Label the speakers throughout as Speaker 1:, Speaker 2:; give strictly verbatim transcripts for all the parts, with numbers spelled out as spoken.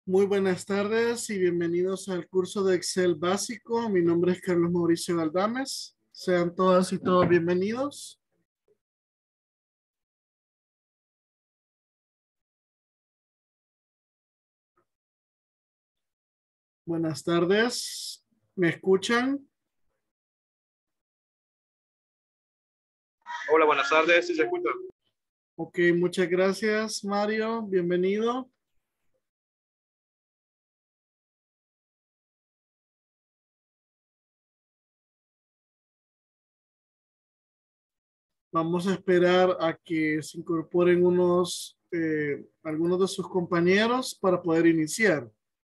Speaker 1: Muy buenas tardes y bienvenidos al curso de Excel básico. Mi nombre es Carlos Mauricio Galdames. Sean todas y todos bienvenidos. Buenas tardes. ¿Me escuchan?
Speaker 2: Hola, buenas tardes. ¿Sí se escucha?
Speaker 1: Ok, muchas gracias, Mario. Bienvenido. Vamos a esperar a que se incorporen unos, eh, algunos de sus compañeros para poder iniciar.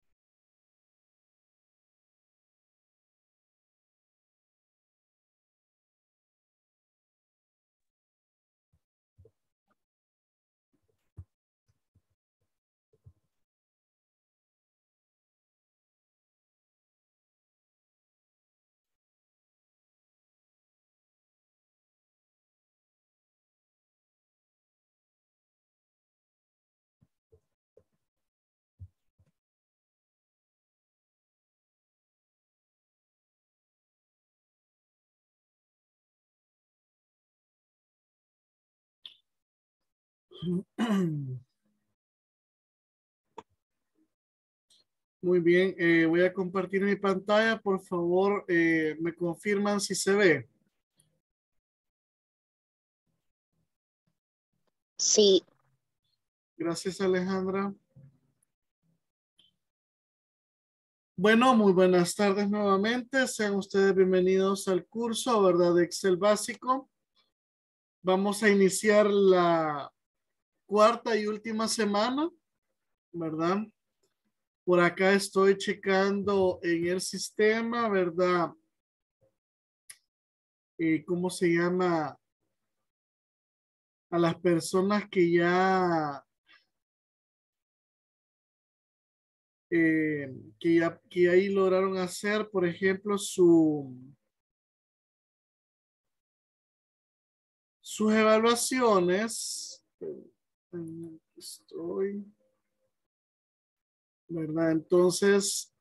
Speaker 1: Muy bien, eh, voy a compartir mi pantalla. Por favor, eh, me confirman si se ve.
Speaker 3: Sí.
Speaker 1: Gracias, Alejandra. Bueno, muy buenas tardes nuevamente. Sean ustedes bienvenidos al curso, ¿verdad? De Excel básico. Vamos a iniciar la cuarta y última semana, ¿verdad? Por acá estoy checando en el sistema, ¿verdad? Eh, ¿cómo se llama? A las personas que ya, eh, que ya, que ahí lograron hacer, por ejemplo, su, sus evaluaciones. Estoy, ¿verdad? Entonces,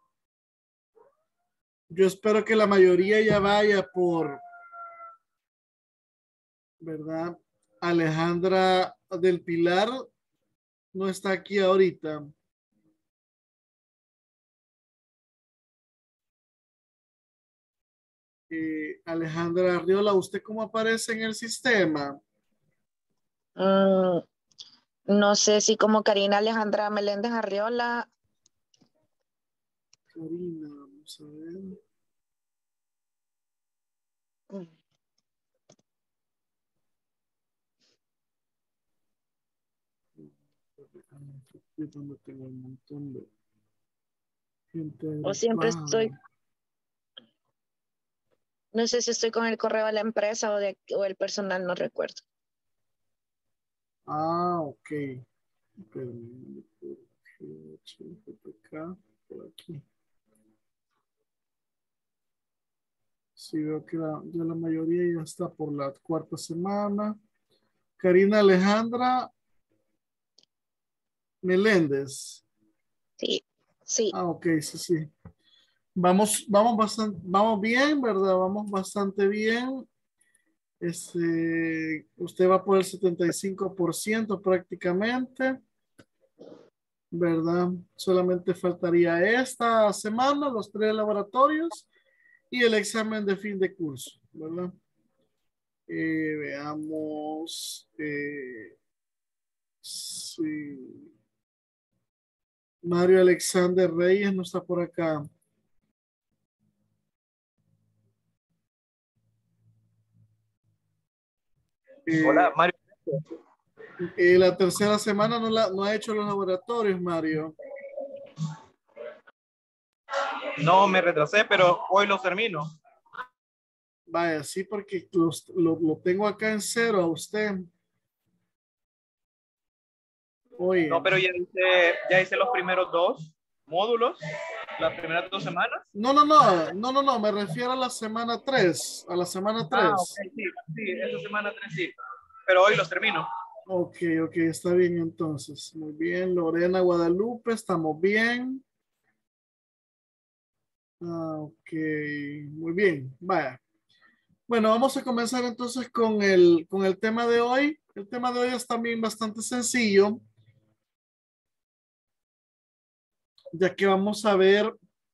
Speaker 1: yo espero que la mayoría ya vaya por, ¿verdad? Alejandra del Pilar no está aquí ahorita. Eh, Alejandra Arriola, ¿usted cómo aparece en el sistema?
Speaker 3: Mm, no sé si como Karina Alejandra Meléndez Arriola.
Speaker 1: Karina, vamos a ver.
Speaker 3: Mm.
Speaker 1: Yo también tengo un montón de gente
Speaker 3: O siempre
Speaker 1: agrupada.
Speaker 3: estoy, no sé si estoy con el correo de la empresa o, de, o el personal, no recuerdo.
Speaker 1: Ah, ok. Espérame, por acá, por aquí. Sí, veo que la, ya la mayoría ya está por la cuarta semana. Karina Alejandra Meléndez.
Speaker 3: Sí, sí.
Speaker 1: Ah, ok, sí, sí. Vamos, vamos bastante, vamos bien, ¿verdad? Vamos bastante bien. Este, usted va por el setenta y cinco por ciento prácticamente, ¿verdad? Solamente faltaría esta semana los tres laboratorios y el examen de fin de curso, ¿verdad? Eh, veamos. Eh, sí. Mario Alexander Reyes no está por acá. Eh,
Speaker 2: Hola, Mario.
Speaker 1: eh, la tercera semana no, la, no ha hecho los laboratorios, Mario.
Speaker 2: No me retrasé, pero hoy los termino.
Speaker 1: Vaya, sí, porque los- lo, lo tengo acá en cero a usted. Oye,
Speaker 2: No, pero ya hice, ya hice los primeros dos módulos, las primeras dos semanas.
Speaker 1: no, no, no, no, no, no, me refiero a la semana tres, a la semana
Speaker 2: Ah, ok,
Speaker 1: tres.
Speaker 2: sí, sí, esa semana tres sí. Pero hoy los termino.
Speaker 1: Ok, ok, está bien entonces. Muy bien, Lorena Guadalupe, estamos bien. Ah, ok, muy bien, vaya. Bueno, vamos a comenzar entonces con el, con el tema de hoy. El tema de hoy es también bastante sencillo, ya que vamos a ver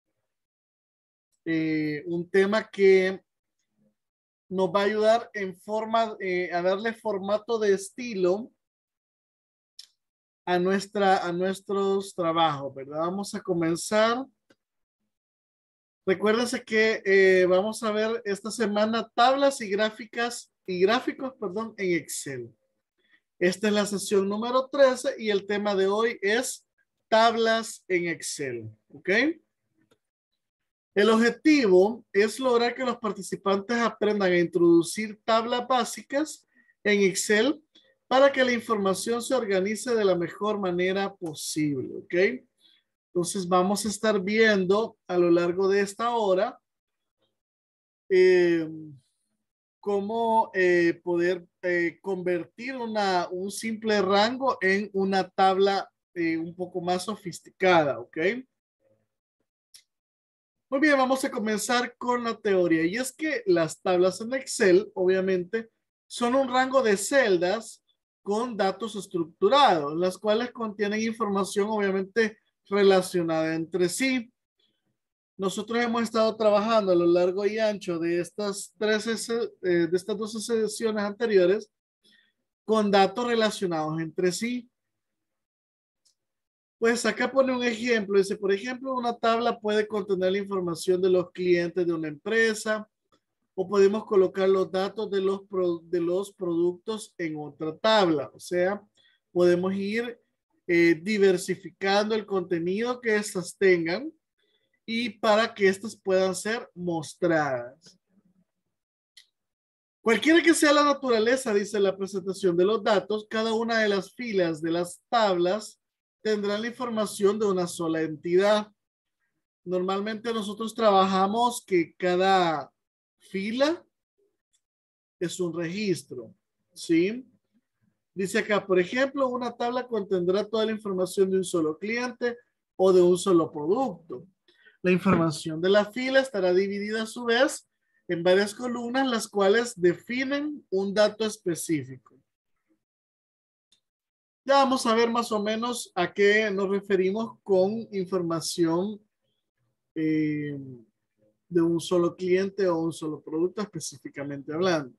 Speaker 1: eh, un tema que nos va a ayudar en forma, eh, a darle formato de estilo a, nuestra, a nuestros trabajos, ¿verdad? Vamos a comenzar. Recuérdense que eh, vamos a ver esta semana tablas y gráficas y gráficos, perdón, en Excel. Esta es la sesión número trece y el tema de hoy es tablas en Excel, ¿ok? El objetivo es lograr que los participantes aprendan a introducir tablas básicas en Excel para que la información se organice de la mejor manera posible, ¿ok? Entonces vamos a estar viendo a lo largo de esta hora eh, cómo eh, poder eh, convertir una, un simple rango en una tabla eh, un poco más sofisticada, ¿ok? Muy bien, vamos a comenzar con la teoría. Y es que las tablas en Excel, obviamente, son un rango de celdas con datos estructurados, las cuales contienen información, obviamente, relacionada entre sí. Nosotros hemos estado trabajando a lo largo y ancho de estas tres, eh, de estas dos sesiones anteriores con datos relacionados entre sí. Pues acá pone un ejemplo. Dice, por ejemplo, una tabla puede contener la información de los clientes de una empresa o podemos colocar los datos de los, pro, de los productos en otra tabla. O sea, podemos ir eh, diversificando el contenido que estas tengan y para que estas puedan ser mostradas. Cualquiera que sea la naturaleza, dice la presentación de los datos, cada una de las filas de las tablas tendrá la información de una sola entidad. Normalmente nosotros trabajamos que cada fila es un registro, ¿sí? Dice acá, por ejemplo, una tabla contendrá toda la información de un solo cliente o de un solo producto. La información de la fila estará dividida a su vez en varias columnas, las cuales definen un dato específico. Ya vamos a ver más o menos a qué nos referimos con información eh, de un solo cliente o un solo producto específicamente hablando.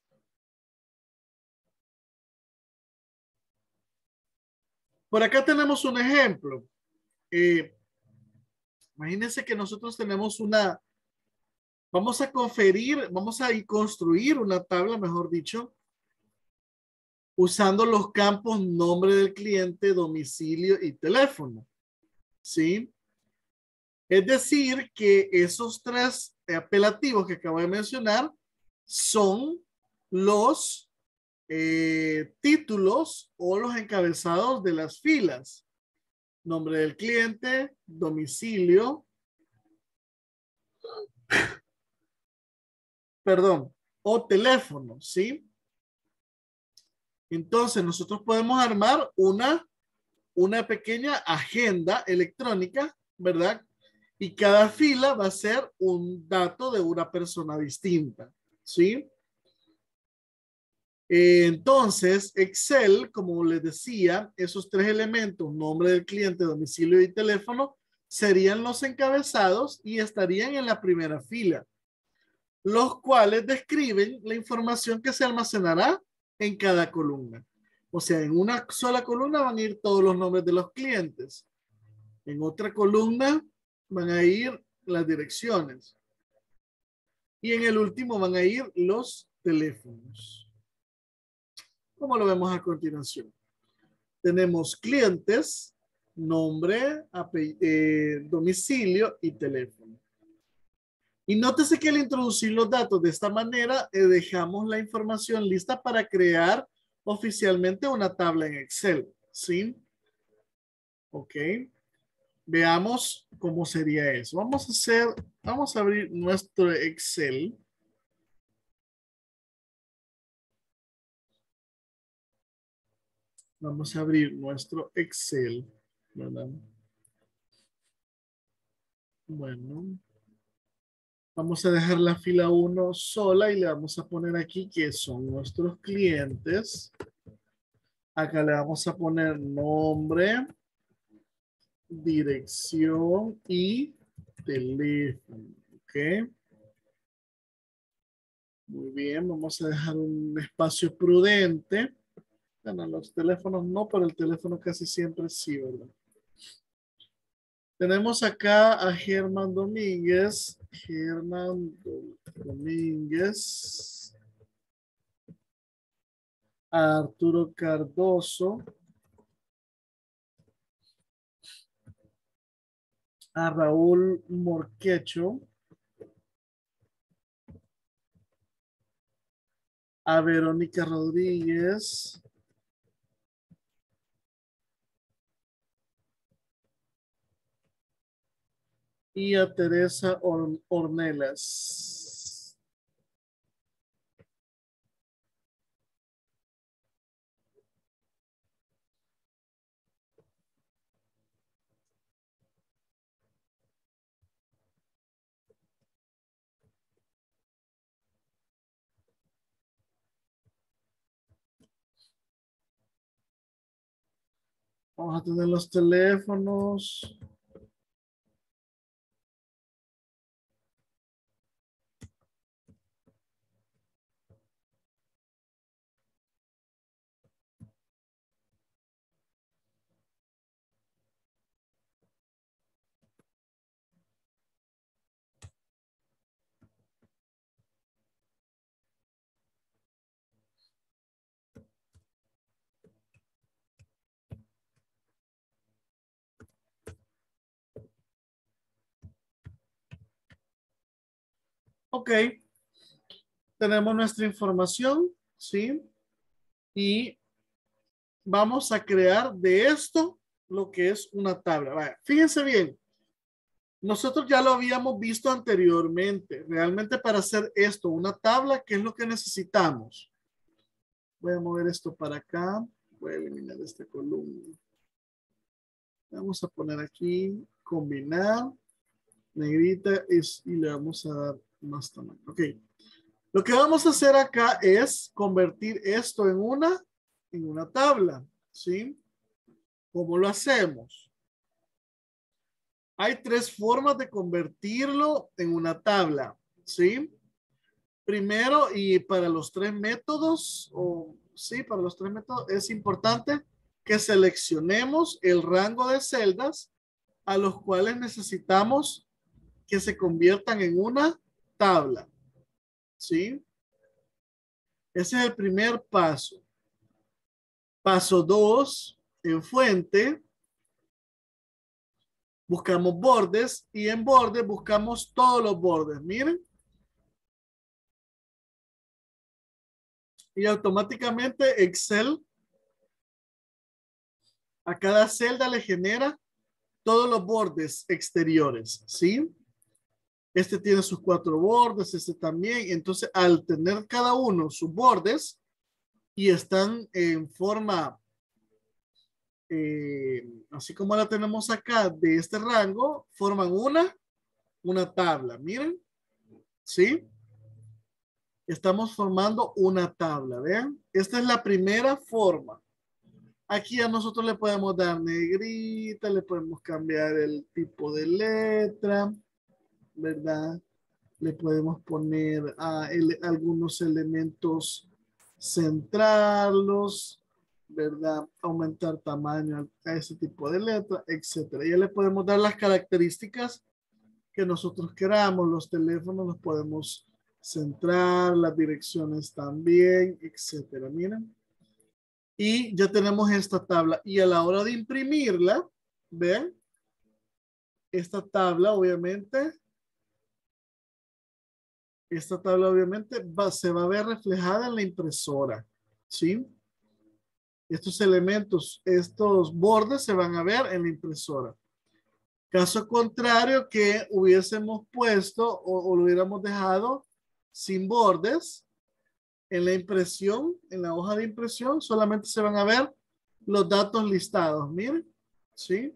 Speaker 1: Por acá tenemos un ejemplo. Eh, imagínense que nosotros tenemos una, vamos a conferir, vamos a construir una tabla, mejor dicho, usando los campos nombre del cliente, domicilio y teléfono. ¿Sí? Es decir, que esos tres apelativos que acabo de mencionar son los eh, títulos o los encabezados de las filas. Nombre del cliente, domicilio, perdón, o teléfono, ¿sí? Entonces nosotros podemos armar una, una pequeña agenda electrónica, ¿verdad? Y cada fila va a ser un dato de una persona distinta, ¿sí? Entonces, Excel, como les decía, esos tres elementos, nombre del cliente, domicilio y teléfono, serían los encabezados y estarían en la primera fila, los cuales describen la información que se almacenará en cada columna. O sea, en una sola columna van a ir todos los nombres de los clientes. En otra columna van a ir las direcciones. Y en el último van a ir los teléfonos. Como lo vemos a continuación. Tenemos clientes, nombre, eh, domicilio y teléfono. Y nótese que al introducir los datos de esta manera, eh, dejamos la información lista para crear oficialmente una tabla en Excel. ¿Sí? Ok. Veamos cómo sería eso. Vamos a hacer, vamos a abrir nuestro Excel. Vamos a abrir nuestro Excel, ¿verdad? Bueno, vamos a dejar la fila uno sola y le vamos a poner aquí que son nuestros clientes. Acá le vamos a poner nombre, dirección y teléfono, ¿ok? Muy bien, vamos a dejar un espacio prudente. Bueno, los teléfonos no, pero el teléfono casi siempre sí, ¿verdad? Tenemos acá a Germán Domínguez. Germán Domínguez. A Arturo Cardoso. A Raúl Morquecho. A Verónica Rodríguez. Y a Teresa Or Ornelas. Vamos a tener los teléfonos. Ok. Tenemos nuestra información, ¿sí? Y vamos a crear de esto lo que es una tabla. Vaya, fíjense bien. Nosotros ya lo habíamos visto anteriormente. Realmente para hacer esto, una tabla, ¿qué es lo que necesitamos? Voy a mover esto para acá. Voy a eliminar esta columna. Vamos a poner aquí, combinar, negrita es, y le vamos a dar más tamaño. Ok. Lo que vamos a hacer acá es convertir esto en una, en una tabla, ¿sí? ¿Cómo lo hacemos? Hay tres formas de convertirlo en una tabla, ¿sí? Primero, y para los tres métodos, o sí, para los tres métodos, es importante que seleccionemos el rango de celdas a los cuales necesitamos que se conviertan en una tabla, ¿sí? Ese es el primer paso. Paso dos, en fuente, buscamos bordes y en bordes buscamos todos los bordes. Miren. Y automáticamente Excel a cada celda le genera todos los bordes exteriores, ¿sí? Este tiene sus cuatro bordes, este también. Entonces, al tener cada uno sus bordes y están en forma, eh, así como la tenemos acá, de este rango, forman una, una tabla. Miren, ¿sí? Estamos formando una tabla, ¿vean? Esta es la primera forma. Aquí a nosotros le podemos dar negrita, le podemos cambiar el tipo de letra, ¿verdad? Le podemos poner uh, el, algunos elementos, centrarlos, ¿verdad? Aumentar tamaño a ese tipo de letra, etcétera. Ya le podemos dar las características que nosotros queramos. Los teléfonos los podemos centrar, las direcciones también, etcétera. Miren. Y ya tenemos esta tabla. Y a la hora de imprimirla, ¿ven? Esta tabla, obviamente, esta tabla, obviamente, va, se va a ver reflejada en la impresora, ¿sí? Estos elementos, estos bordes se van a ver en la impresora. Caso contrario, que hubiésemos puesto o, o lo hubiéramos dejado sin bordes, en la impresión, en la hoja de impresión, solamente se van a ver los datos listados, miren, ¿sí?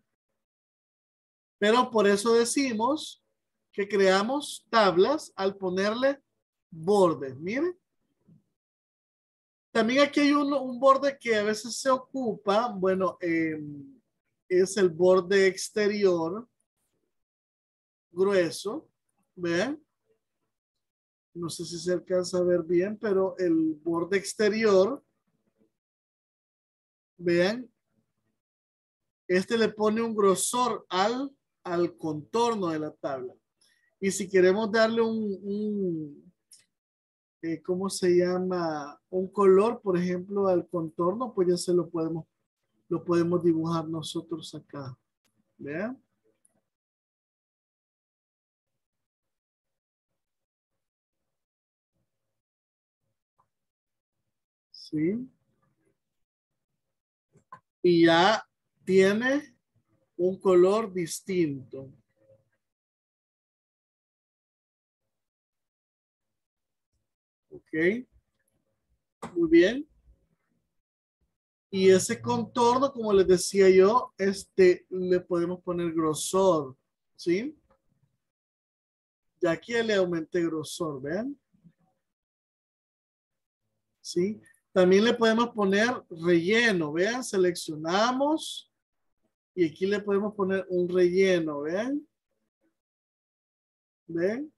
Speaker 1: Pero por eso decimos que creamos tablas al ponerle bordes, miren. También aquí hay un, un borde que a veces se ocupa, bueno, eh, es el borde exterior grueso, ¿ven? No sé si se alcanza a ver bien, pero el borde exterior, vean, este le pone un grosor al, al contorno de la tabla. Y si queremos darle un, un eh, ¿cómo se llama? Un color, por ejemplo, al contorno, pues ya se lo podemos, lo podemos dibujar nosotros acá. ¿Vean? Sí. Y ya tiene un color distinto. Ok. Muy bien. Y ese contorno, como les decía yo, este, le podemos poner grosor, ¿sí? Ya aquí le aumenté grosor, ¿vean? ¿Sí? También le podemos poner relleno, vean, seleccionamos y aquí le podemos poner un relleno, vean. ¿Ven?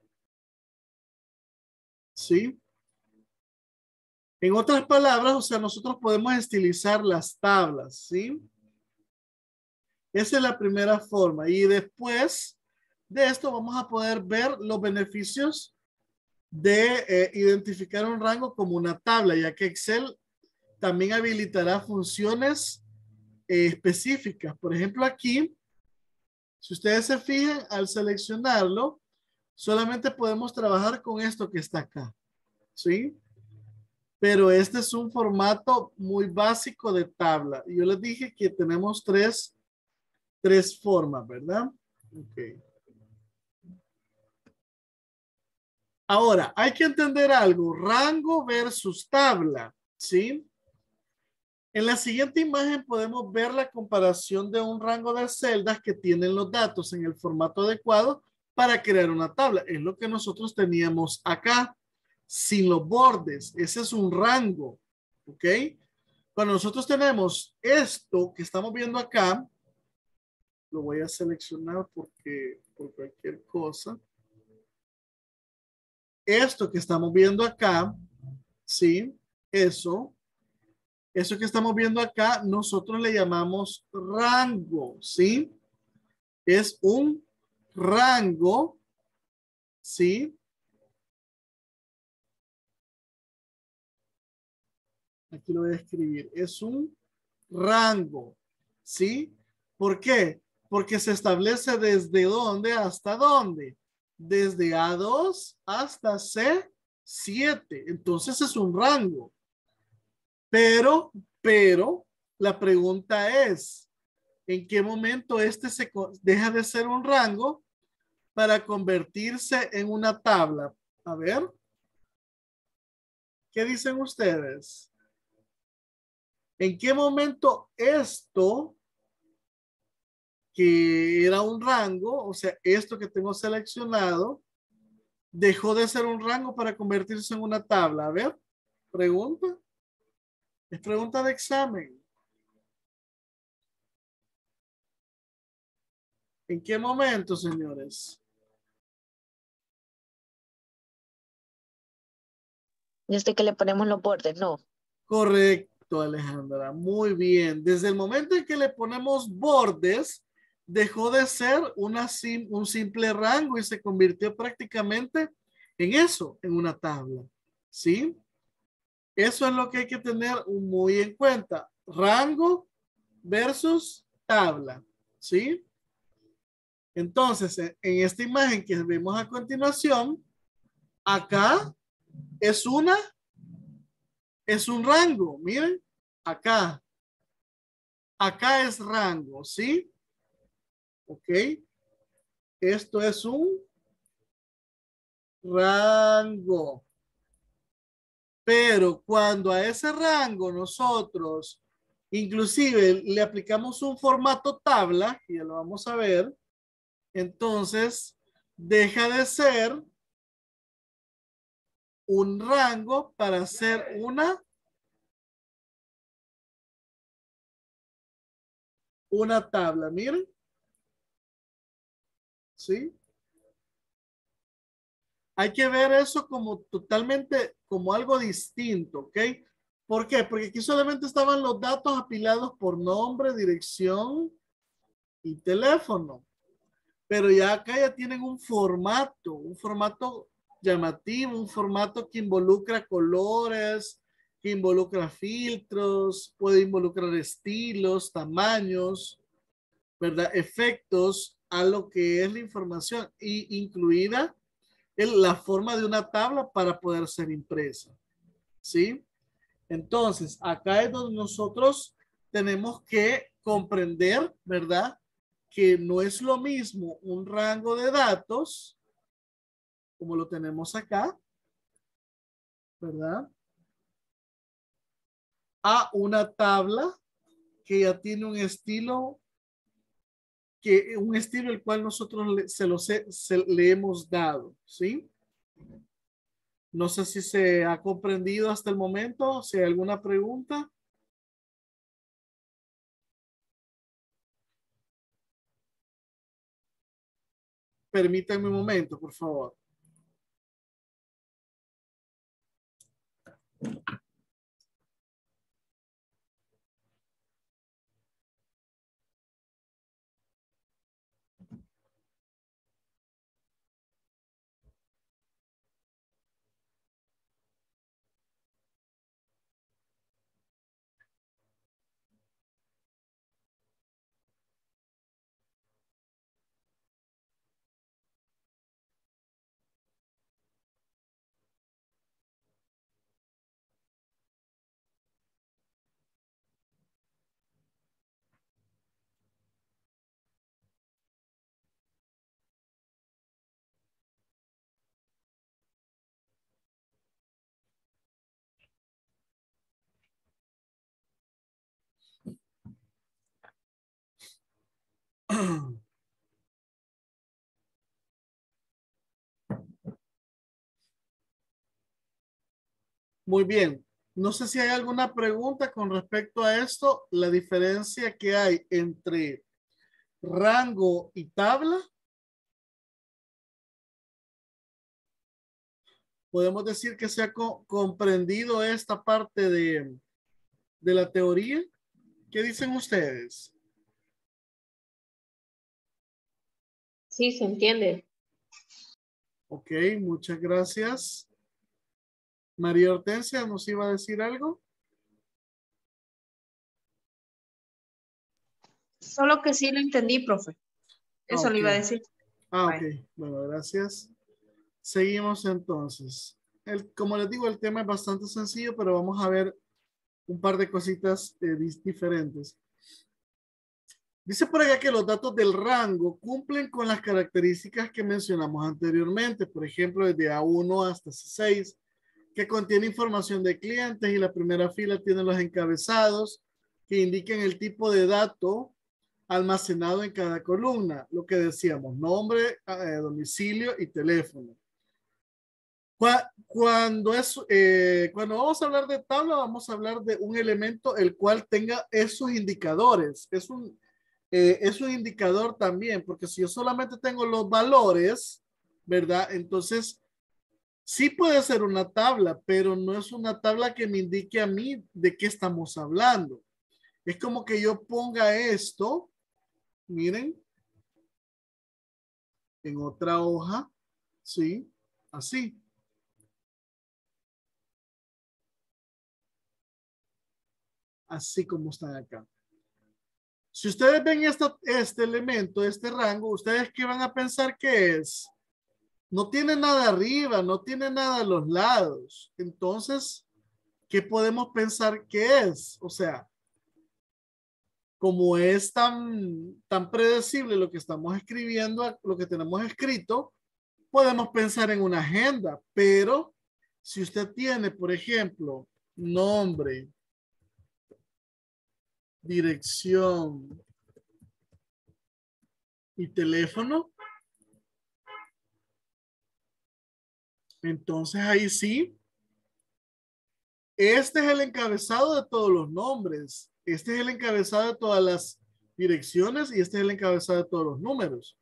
Speaker 1: ¿Sí? En otras palabras, o sea, nosotros podemos estilizar las tablas, ¿sí? Esa es la primera forma. Y después de esto vamos a poder ver los beneficios de eh, identificar un rango como una tabla, ya que Excel también habilitará funciones eh, específicas. Por ejemplo, aquí, si ustedes se fijan, al seleccionarlo, solamente podemos trabajar con esto que está acá, ¿sí? Pero este es un formato muy básico de tabla. Yo les dije que tenemos tres, tres formas, ¿verdad? Ok. Ahora, hay que entender algo, rango versus tabla, ¿sí? En la siguiente imagen podemos ver la comparación de un rango de celdas que tienen los datos en el formato adecuado para crear una tabla. Es lo que nosotros teníamos acá, sin los bordes. Ese es un rango, ¿ok? Cuando nosotros tenemos esto que estamos viendo acá, lo voy a seleccionar porque por cualquier cosa. Esto que estamos viendo acá, ¿sí? Eso, eso que estamos viendo acá, nosotros le llamamos rango, ¿sí? Es un rango, ¿sí? Aquí lo voy a escribir. Es un rango, ¿sí? ¿Por qué? Porque se establece desde dónde hasta dónde. Desde A dos hasta C siete. Entonces es un rango. Pero, pero, la pregunta es, ¿en qué momento este se deja de ser un rango para convertirse en una tabla? A ver, ¿qué dicen ustedes? ¿En qué momento esto, que era un rango, o sea, esto que tengo seleccionado, dejó de ser un rango para convertirse en una tabla? A ver, pregunta. Es pregunta de examen. ¿En qué momento, señores?
Speaker 3: Desde que le ponemos los bordes, no.
Speaker 1: Correcto, Alejandra. Muy bien. Desde el momento en que le ponemos bordes, dejó de ser una sim un simple rango y se convirtió prácticamente en eso, en una tabla. ¿Sí? Eso es lo que hay que tener muy en cuenta. Rango versus tabla. ¿Sí? Entonces, en esta imagen que vemos a continuación, acá es una, es un rango. Miren, acá. Acá es rango, ¿sí? Ok. Esto es un rango. Pero cuando a ese rango nosotros Inclusive le aplicamos un formato tabla, y ya lo vamos a ver. Entonces, deja de ser un rango para hacer una una tabla. Miren. ¿Sí? Hay que ver eso como totalmente, como algo distinto, ¿ok? ¿Por qué? Porque aquí solamente estaban los datos apilados por nombre, dirección y teléfono. Pero ya acá ya tienen un formato, un formato llamativo, un formato que involucra colores, que involucra filtros, puede involucrar estilos, tamaños, ¿verdad? Efectos a lo que es la información y incluida el, la forma de una tabla para poder ser impresa, ¿sí? Entonces, acá es donde nosotros tenemos que comprender, ¿verdad? Que no es lo mismo un rango de datos, como lo tenemos acá, ¿verdad? A una tabla que ya tiene un estilo, que un estilo el cual nosotros le, se lo se, se, le hemos dado, ¿sí? No sé si se ha comprendido hasta el momento, si hay alguna pregunta. Permítanme un momento, por favor. Muy bien. No sé si hay alguna pregunta con respecto a esto, la diferencia que hay entre rango y tabla. Podemos decir que se ha co comprendido esta parte de, de la teoría. ¿Qué dicen ustedes?
Speaker 4: Sí, se entiende.
Speaker 1: Ok, muchas gracias. María Hortensia, ¿nos iba a decir algo?
Speaker 4: Solo que sí lo entendí, profe.
Speaker 1: Ah,
Speaker 4: Eso
Speaker 1: ok.
Speaker 4: le iba a decir.
Speaker 1: Ah, ok.
Speaker 4: Bye.
Speaker 1: Bueno, gracias. Seguimos entonces. El, como les digo, el tema es bastante sencillo, pero vamos a ver un par de cositas eh, diferentes. Dice por allá que los datos del rango cumplen con las características que mencionamos anteriormente, por ejemplo, desde A uno hasta C seis, que contiene información de clientes y la primera fila tiene los encabezados que indican el tipo de dato almacenado en cada columna, lo que decíamos, nombre, eh, domicilio y teléfono. Cuando, es, eh, cuando vamos a hablar de tabla, vamos a hablar de un elemento el cual tenga esos indicadores. Es un, eh, es un indicador también, porque si yo solamente tengo los valores, ¿verdad? Entonces, sí puede ser una tabla, pero no es una tabla que me indique a mí de qué estamos hablando. Es como que yo ponga esto, miren, en otra hoja, ¿sí? Así. Así como están acá. Si ustedes ven esto, este elemento, este rango, ¿ustedes qué van a pensar que es? No tiene nada arriba, no tiene nada a los lados. Entonces, ¿qué podemos pensar que es? O sea, como es tan, tan predecible lo que estamos escribiendo, lo que tenemos escrito, podemos pensar en una agenda, pero si usted tiene, por ejemplo, nombre, dirección y teléfono, entonces ahí sí, este es el encabezado de todos los nombres, este es el encabezado de todas las direcciones y este es el encabezado de todos los números.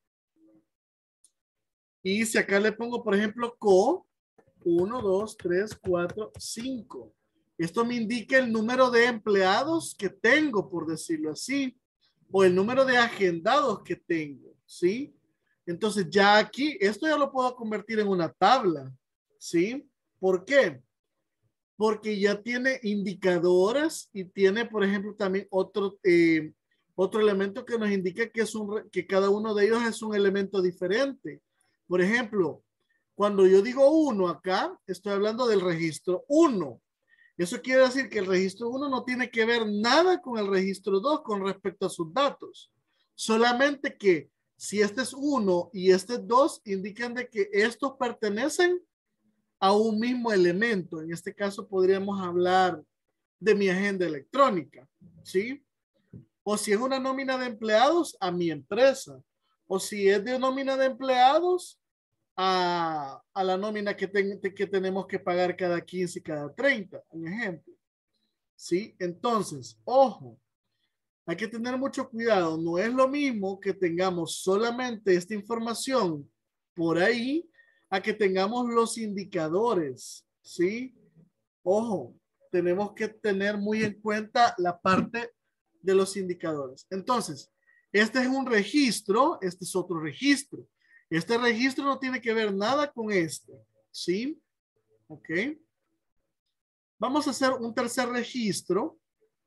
Speaker 1: Y si acá le pongo, por ejemplo, co, uno, dos, tres, cuatro, cinco. Esto me indica el número de empleados que tengo, por decirlo así, o el número de agendados que tengo, ¿sí? Entonces ya aquí, esto ya lo puedo convertir en una tabla, ¿sí? ¿Por qué? Porque ya tiene indicadores y tiene, por ejemplo, también otro, eh, otro elemento que nos indica que, es un, que cada uno de ellos es un elemento diferente. Por ejemplo, cuando yo digo uno acá, estoy hablando del registro uno. Eso quiere decir que el registro uno no tiene que ver nada con el registro dos con respecto a sus datos. Solamente que si este es uno y este es dos, indican de que estos pertenecen a un mismo elemento. En este caso podríamos hablar de mi agenda electrónica, ¿sí? O si es una nómina de empleados, a mi empresa. O si es de nómina de empleados, a, a la nómina que, ten, que tenemos que pagar cada quince y cada treinta, un ejemplo. ¿Sí? Entonces, ojo, hay que tener mucho cuidado. No es lo mismo que tengamos solamente esta información por ahí a que tengamos los indicadores. ¿Sí? Ojo, tenemos que tener muy en cuenta la parte de los indicadores. Entonces, este es un registro, este es otro registro. Este registro no tiene que ver nada con este, ¿sí? Ok. Vamos a hacer un tercer registro.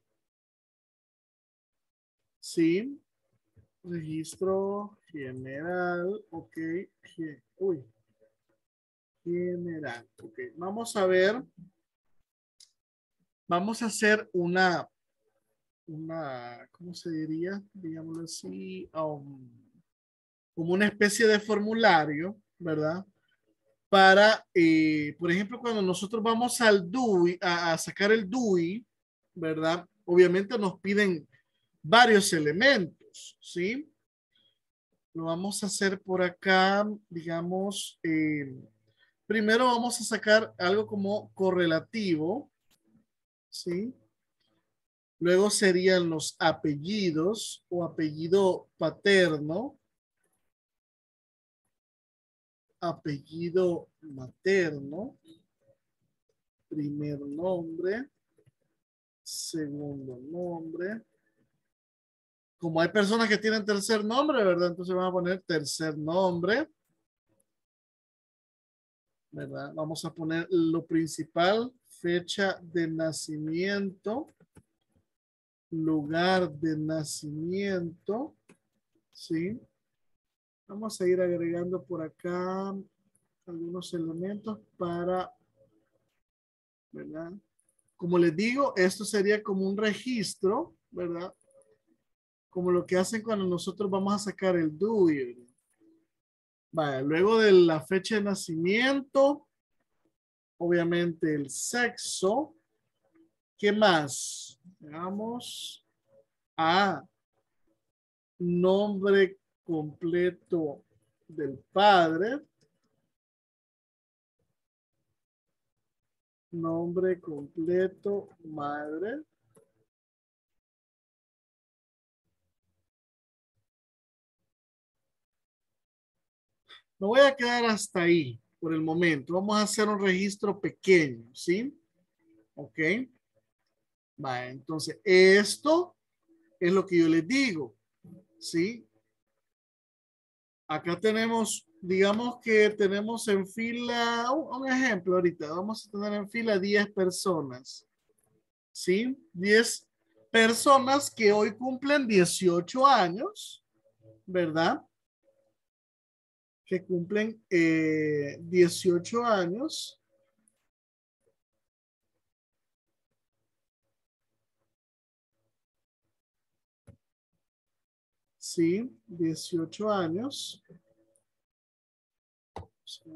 Speaker 1: Sí. Registro general, ok. Uy. General, ok. Vamos a ver. Vamos a hacer una una, ¿cómo se diría? Digámoslo así, um, como una especie de formulario, ¿verdad? Para, eh, por ejemplo, cuando nosotros vamos al D U I, a, a sacar el D U I, ¿verdad? Obviamente nos piden varios elementos, ¿sí? Lo vamos a hacer por acá, digamos, eh, primero vamos a sacar algo como correlativo, ¿sí? Luego serían los apellidos o apellido paterno, apellido materno, primer nombre, segundo nombre. Como hay personas que tienen tercer nombre, ¿verdad? Entonces van a poner tercer nombre, ¿verdad? Vamos a poner lo principal, fecha de nacimiento, lugar de nacimiento, ¿sí? Vamos a ir agregando por acá algunos elementos para, ¿verdad? Como les digo, esto sería como un registro, ¿verdad? Como lo que hacen cuando nosotros vamos a sacar el D U I. Vaya, luego de la fecha de nacimiento, obviamente el sexo. ¿Qué más? Veamos. Ah, nombre completo del padre. Nombre completo, madre. Me voy a quedar hasta ahí por el momento. Vamos a hacer un registro pequeño, ¿sí? Ok. Vale, entonces esto es lo que yo les digo, ¿sí? Acá tenemos, digamos que tenemos en fila, un, un ejemplo ahorita, vamos a tener en fila diez personas, ¿sí? diez personas que hoy cumplen dieciocho años, ¿verdad? Que cumplen eh, dieciocho años. Sí, dieciocho años. Sí.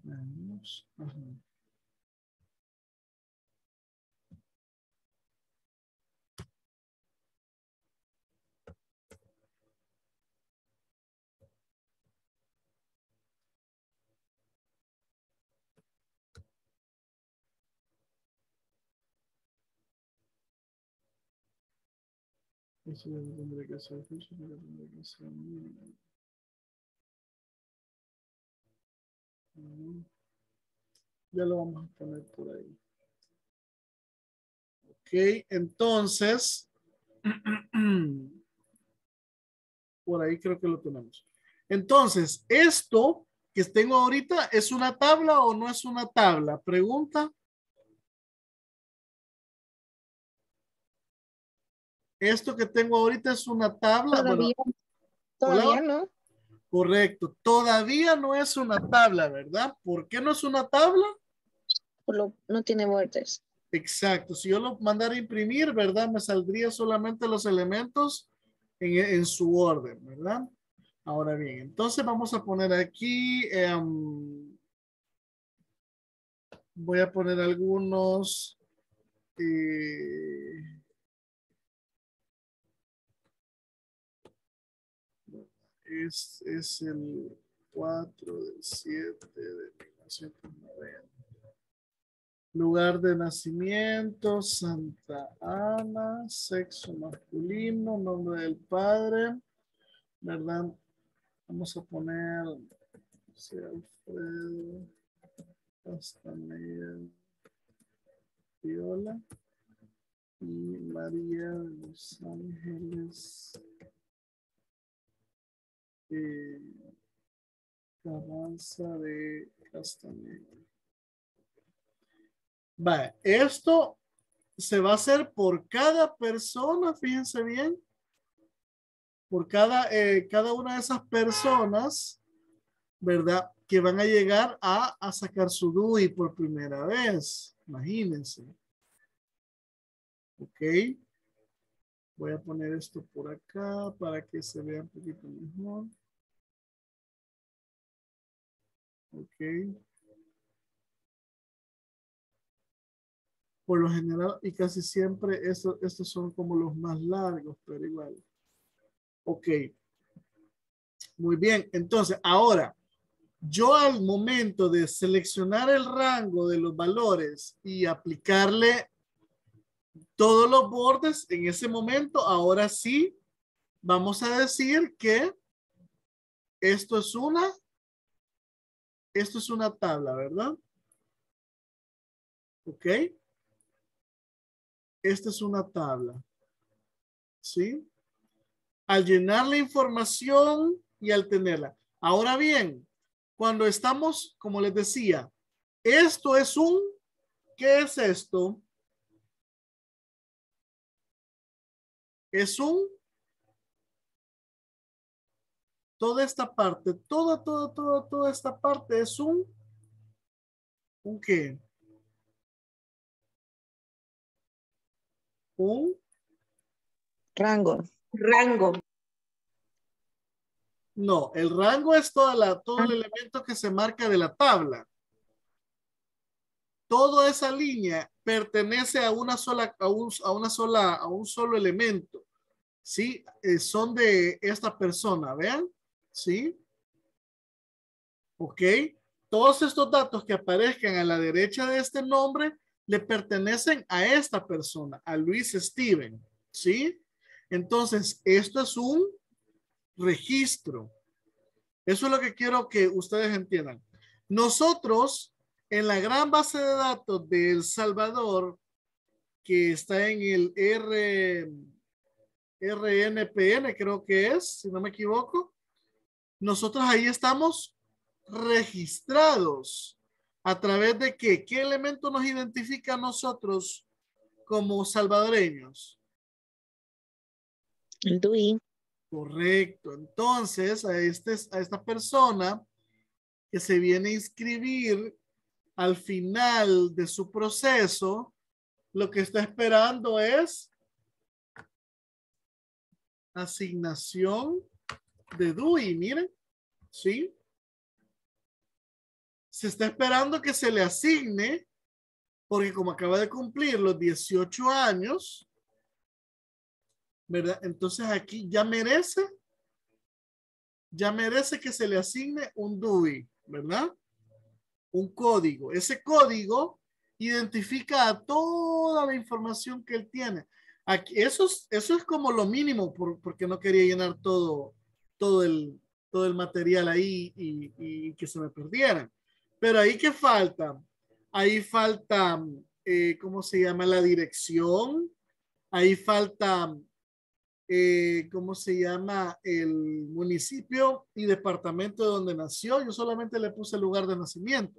Speaker 1: Veamos. Ajá. Eso ya no tendría que ser fijo, pero tendría que ser mínimo. Mm, Ya lo vamos a poner por ahí. Ok, entonces, por ahí creo que lo tenemos. Entonces, esto que tengo ahorita, ¿es una tabla o no es una tabla? Pregunta. Esto que tengo ahorita es una tabla. Bueno,
Speaker 3: Todavía,
Speaker 1: hola.
Speaker 3: todavía no.
Speaker 1: Correcto. Todavía no es una tabla, ¿verdad? ¿Por qué no es una tabla?
Speaker 3: Lo- no tiene bordes.
Speaker 1: Exacto. Si yo lo mandara a imprimir, ¿verdad? Me saldría solamente los elementos en, en su orden, ¿verdad? Ahora bien, entonces vamos a poner aquí, um, voy a poner algunos, eh, es, es el cuatro del siete de mil novecientos noventa. Lugar de nacimiento, Santa Ana, sexo masculino, nombre del padre, ¿verdad? Vamos a poner, no sé, Alfredo Castaneda Viola y María de los Ángeles eh, Carranza de Castaneda. Vale, esto se va a hacer por cada persona, fíjense bien, por cada, eh, cada una de esas personas, ¿verdad? Que van a llegar a, a sacar su D U I por primera vez, imagínense. Ok, voy a poner esto por acá para que se vea un poquito mejor. Ok. Por lo general y casi siempre estos, estos son como los más largos, pero igual. Ok. Muy bien. Entonces, ahora, yo al momento de seleccionar el rango de los valores y aplicarle todos los bordes en ese momento, ahora sí, vamos a decir que esto es una, esto es una tabla, ¿verdad? Ok. Esta es una tabla. ¿Sí? Al llenar la información y al tenerla. Ahora bien, cuando estamos, como les decía, esto es un, ¿qué es esto? Es un, toda esta parte, toda, toda, toda, toda esta parte es un, ¿un qué? Un,
Speaker 3: Rango.
Speaker 4: Rango.
Speaker 1: no, el rango es toda la, todo el elemento que se marca de la tabla. Toda esa línea pertenece a una sola, a un, a una sola, a un solo elemento. ¿Sí? Eh, son de esta persona, vean, ¿sí? Ok. Todos estos datos que aparezcan a la derecha de este nombre le pertenecen a esta persona, a Luis Steven, ¿sí? Entonces, esto es un registro. Eso es lo que quiero que ustedes entiendan. Nosotros, en la gran base de datos de El Salvador, que está en el R, R N P N, creo que es, si no me equivoco, nosotros ahí estamos registrados. ¿A través de qué? ¿Qué elemento nos identifica a nosotros como salvadoreños?
Speaker 3: El D U I.
Speaker 1: Correcto. Entonces, a, este, a esta persona que se viene a inscribir al final de su proceso, lo que está esperando es asignación de D U I. Miren, ¿sí? se está esperando que se le asigne, porque como acaba de cumplir los dieciocho años, ¿verdad? Entonces aquí ya merece, ya merece que se le asigne un D U I, ¿verdad? Un código. Ese código identifica a toda la información que él tiene. Aquí, eso, es, eso es como lo mínimo, por, porque no quería llenar todo, todo, el, todo el material ahí y, y que se me perdieran. Pero ahí ¿qué falta? Ahí falta, eh, ¿cómo se llama? La dirección. Ahí falta, eh, ¿cómo se llama? El municipio y departamento de donde nació. Yo solamente le puse el lugar de nacimiento.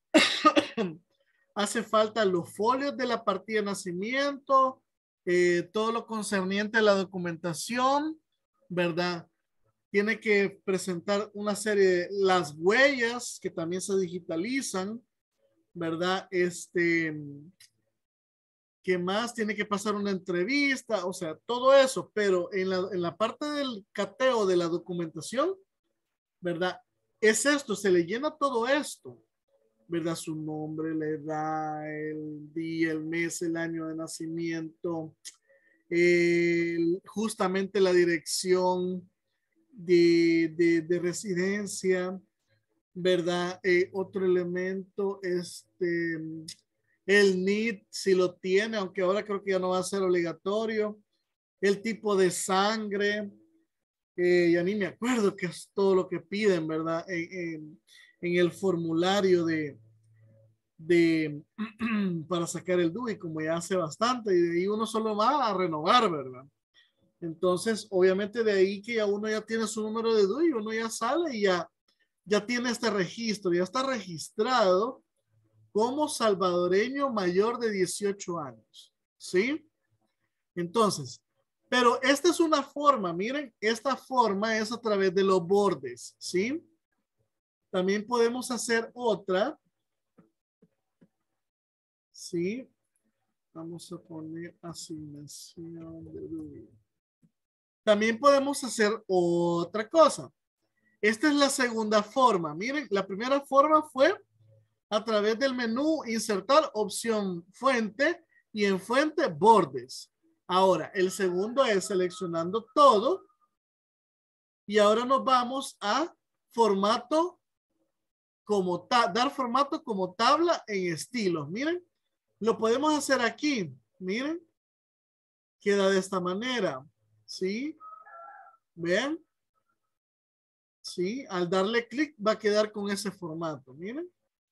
Speaker 1: Hace falta los folios de la partida de nacimiento, eh, todo lo concerniente a la documentación, ¿verdad? Tiene que presentar una serie de las huellas que también se digitalizan, ¿verdad? Este, ¿qué más? Tiene que pasar una entrevista, o sea, todo eso, pero en la, en la parte del cateo de la documentación, ¿verdad? Es esto, se le llena todo esto, ¿verdad? Su nombre, la edad, el día, el mes, el año de nacimiento, el, justamente la dirección de, de, de residencia, ¿verdad? Eh, otro elemento, este, el N I D, si lo tiene, aunque ahora creo que ya no va a ser obligatorio, el tipo de sangre, eh, ya ni me acuerdo qué es todo lo que piden, ¿verdad? En, en, en el formulario de, de para sacar el D U I, como ya hace bastante, y de ahí uno solo va a renovar, ¿verdad? Entonces, obviamente de ahí que ya uno ya tiene su número de D U I, uno ya sale y ya, ya tiene este registro, ya está registrado como salvadoreño mayor de dieciocho años, ¿sí? Entonces, pero esta es una forma, miren, esta forma es a través de los bordes, ¿sí? También podemos hacer otra, ¿sí? Vamos a poner asignación de D U I. También podemos hacer otra cosa. Esta es la segunda forma. Miren, la primera forma fue a través del menú insertar opción fuente y en fuente bordes. Ahora, el segundo es seleccionando todo y ahora nos vamos a formato como dar formato como tabla en estilos. Miren, lo podemos hacer aquí. Miren, queda de esta manera. ¿Sí? ¿Ven? ¿Sí? Al darle clic va a quedar con ese formato. Miren.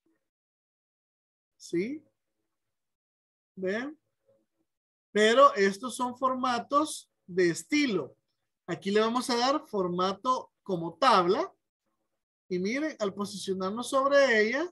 Speaker 1: ¿Sí? ¿Ven? Pero estos son formatos de estilo. Aquí le vamos a dar formato como tabla. Y miren, al posicionarnos sobre ella,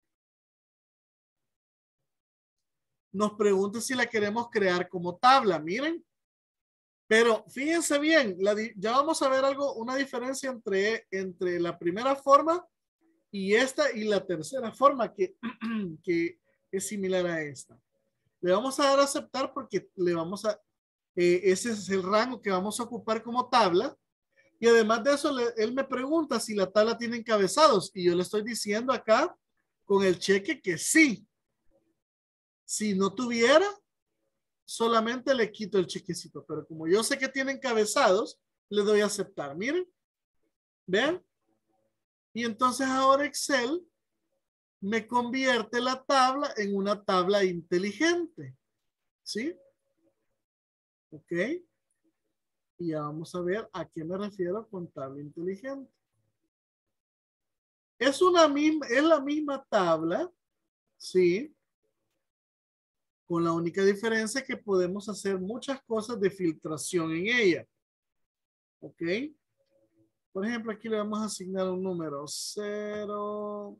Speaker 1: nos pregunta si la queremos crear como tabla. Miren. Pero fíjense bien, la, ya vamos a ver algo, una diferencia entre, entre la primera forma y esta y la tercera forma que, que es similar a esta. Le vamos a dar a aceptar porque le vamos a, eh, ese es el rango que vamos a ocupar como tabla. Y además de eso, le, él me pregunta si la tabla tiene encabezados y yo le estoy diciendo acá con el cheque que sí. Si no tuviera, solamente le quito el chequecito, pero como yo sé que tiene encabezados, le doy a aceptar. Miren, ¿ven? Y entonces ahora Excel me convierte la tabla en una tabla inteligente. ¿Sí? Ok. Y ya vamos a ver a qué me refiero con tabla inteligente. Es una misma, es la misma tabla, ¿sí? Con la única diferencia que podemos hacer muchas cosas de filtración en ella. ¿Ok? Por ejemplo, aquí le vamos a asignar un número cero,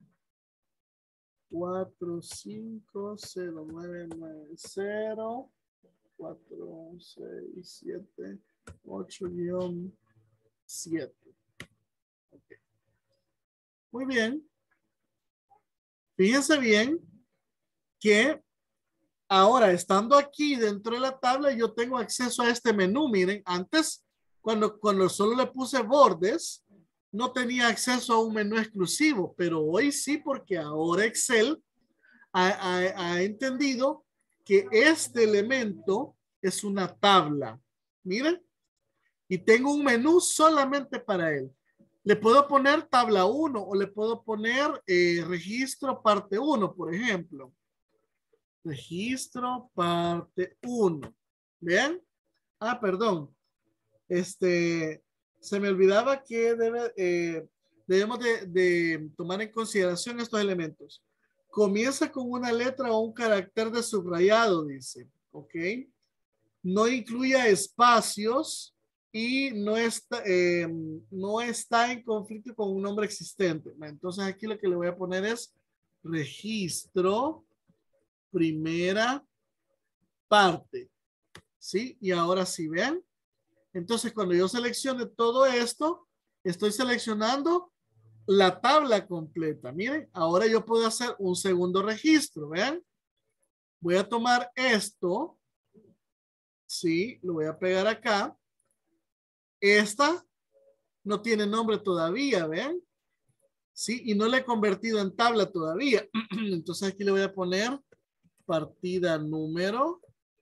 Speaker 1: cuatro, cinco, cero, nueve, nueve, cero, cuatro, seis, siete, ocho, siete. Okay. Muy bien. Fíjense bien que ahora, estando aquí dentro de la tabla, yo tengo acceso a este menú. Miren, antes, cuando, cuando solo le puse bordes, no tenía acceso a un menú exclusivo, pero hoy sí, porque ahora Excel ha, ha, ha entendido que este elemento es una tabla. Miren, y tengo un menú solamente para él. Le puedo poner tabla uno o le puedo poner eh, registro parte uno, por ejemplo. Registro parte uno. ¿Vean? Ah, perdón. Este, se me olvidaba que debe, eh, debemos de, de tomar en consideración estos elementos. Comienza con una letra o un carácter de subrayado, dice. ¿Ok? No incluya espacios y no está, eh, no está en conflicto con un nombre existente. Entonces aquí lo que le voy a poner es registro primera parte. ¿Sí? Y ahora sí, vean. Entonces cuando yo seleccione todo esto, estoy seleccionando la tabla completa. Miren, ahora yo puedo hacer un segundo registro. Vean. Voy a tomar esto. Sí, lo voy a pegar acá. Esta no tiene nombre todavía, ¿ven? Sí, y no la he convertido en tabla todavía. Entonces aquí le voy a poner partida número,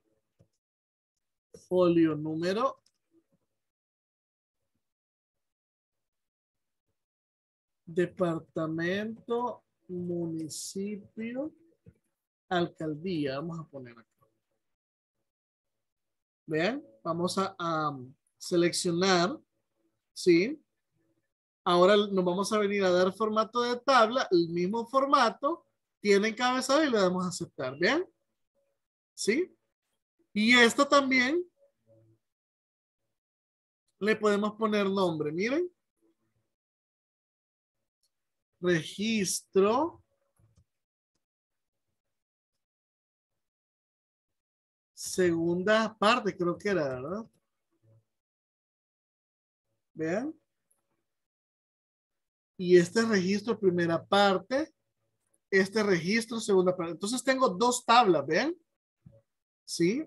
Speaker 1: folio número, departamento, municipio, alcaldía. Vamos a poner acá. ¿Ven? Vamos a, a seleccionar, ¿sí? Ahora nos vamos a venir a dar formato de tabla, el mismo formato, tiene encabezado y le damos a aceptar, ¿bien? ¿Sí? Y esto también le podemos poner nombre, miren. Registro. Segunda parte, creo que era, ¿verdad? Vean. Y este registro, primera parte. Este registro, segunda parte. Entonces tengo dos tablas, ¿vean? ¿Sí?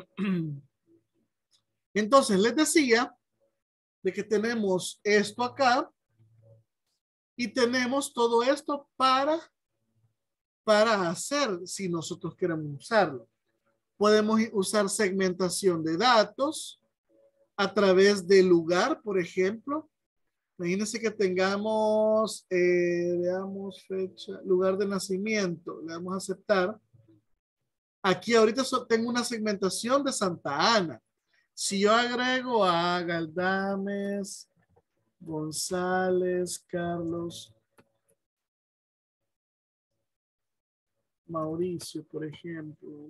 Speaker 1: Entonces les decía de que tenemos esto acá y tenemos todo esto para, para hacer si nosotros queremos usarlo. Podemos usar segmentación de datos a través del lugar, por ejemplo. Imagínense que tengamos, eh, veamos fecha, lugar de nacimiento. Le damos a aceptar. Aquí ahorita tengo una segmentación de Santa Ana. Si yo agrego a Galdames, González, Carlos, Mauricio, por ejemplo.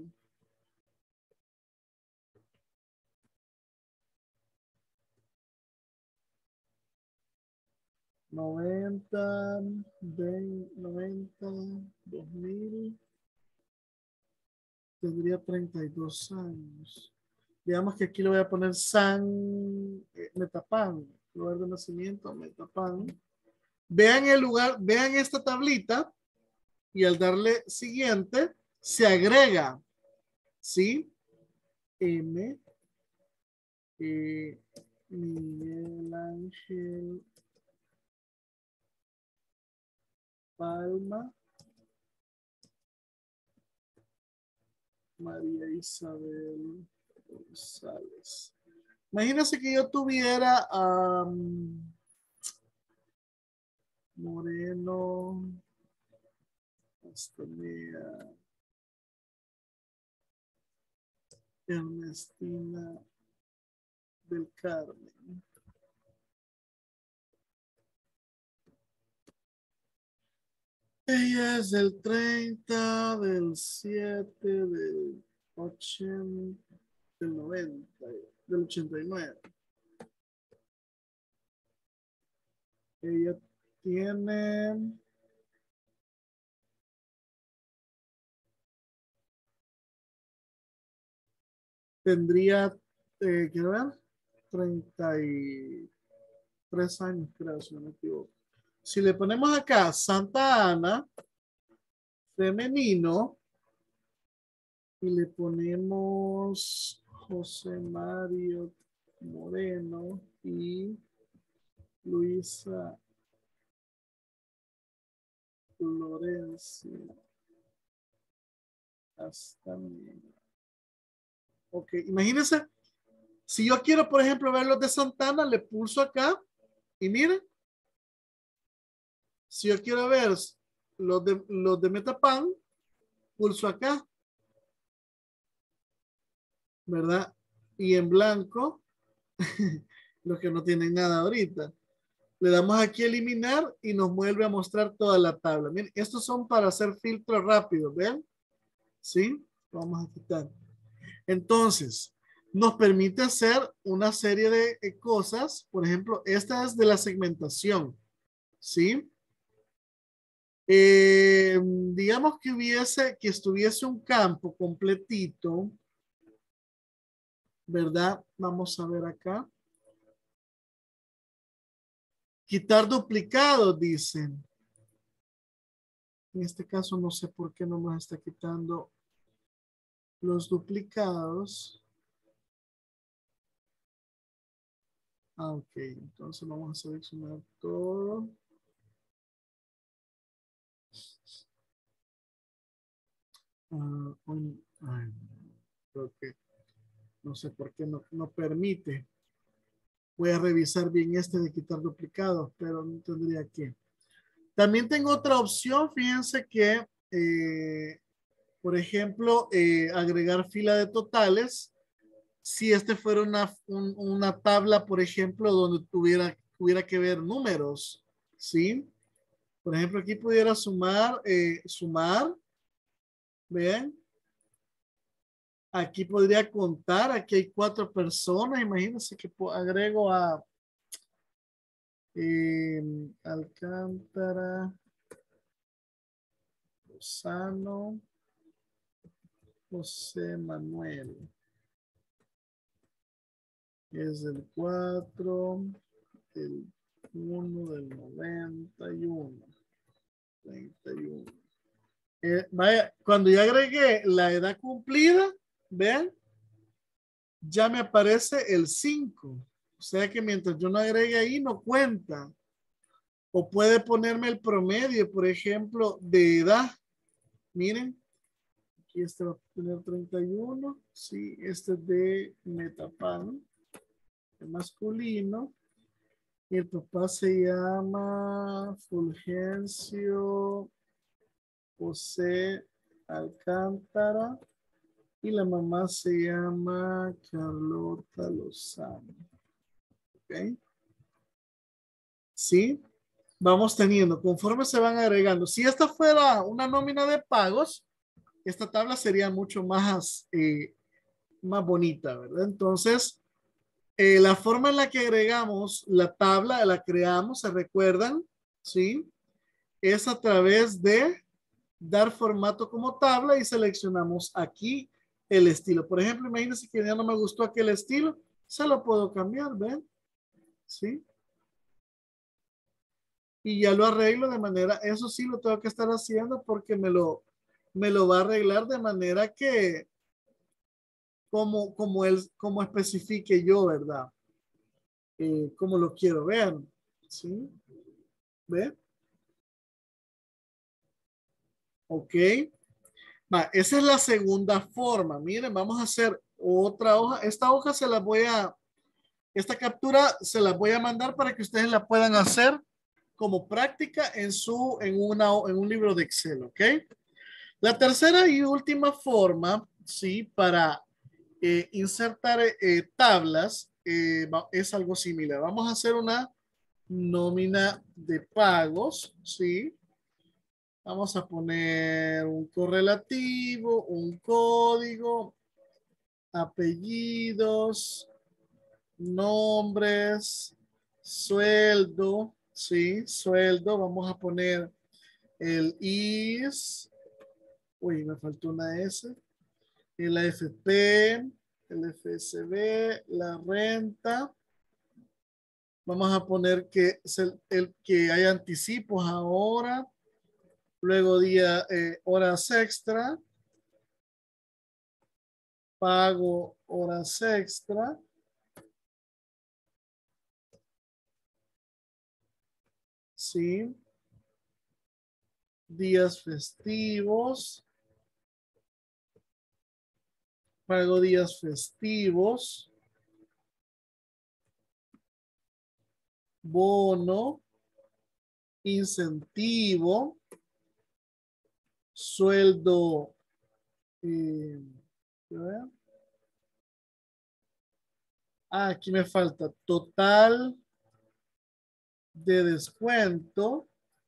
Speaker 1: noventa, veinte, noventa, dos mil. Tendría treinta y dos años. Digamos que aquí le voy a poner San eh, Metapán, lugar de nacimiento, Metapán. Vean el lugar, vean esta tablita y al darle siguiente se agrega, ¿sí? M, eh, Miguel Ángel Palma, María Isabel González. Imagínense que yo tuviera um, Moreno, Castanea, Ernestina del Carmen. Ella es del treinta, del siete, del ochenta, del noventa, del ochenta y nueve. Ella tiene tendría, eh, quiero ver, treinta y tres años, creo, si no me equivoco. Si le ponemos acá Santa Ana, femenino, y le ponemos José Mario Moreno y Luisa Florencia. Hasta mi... Ok, imagínense. Si yo quiero, por ejemplo, ver los de Santana, le pulso acá y miren. Si yo quiero ver los de, los de Metapan, pulso acá. ¿Verdad? Y en blanco, los que no tienen nada ahorita. Le damos aquí a eliminar y nos vuelve a mostrar toda la tabla. Miren, estos son para hacer filtros rápidos, ¿ven? ¿Sí? Vamos a quitar. Entonces, nos permite hacer una serie de eh, cosas. Por ejemplo, esta es de la segmentación. ¿Sí? Eh, digamos que hubiese, que estuviese un campo completito, ¿verdad? Vamos a ver acá. Quitar duplicados, dicen. En este caso no sé por qué no nos está quitando los duplicados. Ah, ok. Entonces vamos a seleccionar todo. Uh, un, ay, creo que no sé por qué no, no permite. Voy a revisar bien este de quitar duplicados, pero no tendría que. También tengo otra opción. Fíjense que, eh, por ejemplo, eh, agregar fila de totales. Si este fuera una, un, una tabla, por ejemplo, donde tuviera, tuviera que ver números, ¿sí? Por ejemplo, aquí pudiera sumar, eh, sumar, vean. Aquí podría contar, aquí hay cuatro personas, imagínense que agrego a eh, Alcántara, Lozano, José Manuel. Es el cuatro, el uno del noventa y uno, treinta y uno. Eh, vaya, cuando ya agregué la edad cumplida, vean, ya me aparece el cinco. O sea que mientras yo no agregue ahí, no cuenta. O puede ponerme el promedio, por ejemplo, de edad. Miren, aquí este va a tener treinta y uno. Sí, este es de Metapan, de masculino. Y el papá se llama Fulgencio José Alcántara. Y la mamá se llama Carlota Lozano. ¿Ok? ¿Sí? Vamos teniendo, conforme se van agregando. Si esta fuera una nómina de pagos, esta tabla sería mucho más, eh, más bonita, ¿verdad? Entonces, eh, la forma en la que agregamos la tabla, la creamos, ¿se recuerdan? ¿Sí? Es a través de dar formato como tabla y seleccionamos aquí el estilo. Por ejemplo, imagínense que ya no me gustó aquel estilo, se lo puedo cambiar, ¿ven? ¿Sí? Y ya lo arreglo de manera, eso sí lo tengo que estar haciendo porque me lo, me lo va a arreglar de manera que como, como él, como especifique yo, ¿verdad? Eh, como lo quiero ver, ¿sí? ¿Ve? Ok. Va, esa es la segunda forma. Miren, vamos a hacer otra hoja. Esta hoja se la voy a, esta captura se la voy a mandar para que ustedes la puedan hacer como práctica en su, en una, en un libro de Excel, ¿ok? La tercera y última forma, sí, para eh, insertar eh, tablas eh, es algo similar. Vamos a hacer una nómina de pagos, sí. Vamos a poner un correlativo, un código, apellidos, nombres, sueldo, sí, sueldo. Vamos a poner el I S. Uy, me faltó una S. El A F P, el F S B, la renta. Vamos a poner que es el, el que hay anticipos ahora. Luego día, eh, horas extra. Pago horas extra. ¿sí? Días festivos. Pago días festivos. Bono. Incentivo. Sueldo. Eh, ah, aquí me falta total de descuento.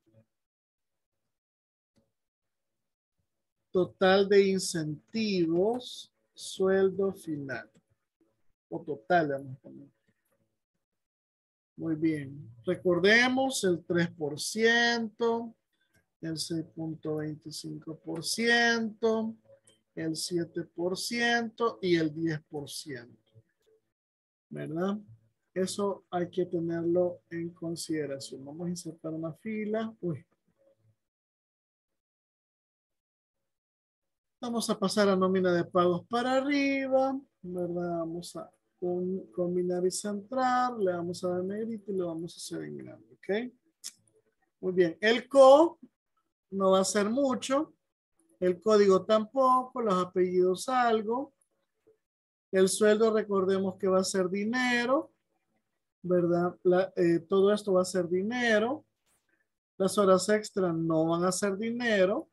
Speaker 1: Total de incentivos. Sueldo final. O total, vamos a poner. Muy bien. Recordemos el tres por ciento, el seis punto veinticinco por ciento, el siete por ciento y el diez por ciento. ¿Verdad? Eso hay que tenerlo en consideración. Vamos a insertar una fila. Uy. Vamos a pasar a nómina de pagos para arriba. ¿Verdad? Vamos a Con, combinar y centrar, le vamos a dar negrito y le vamos a hacer en grande, ¿ok? Muy bien, el co no va a ser mucho, el código tampoco, los apellidos algo, el sueldo recordemos que va a ser dinero, ¿verdad? La, eh, todo esto va a ser dinero, las horas extras no van a ser dinero,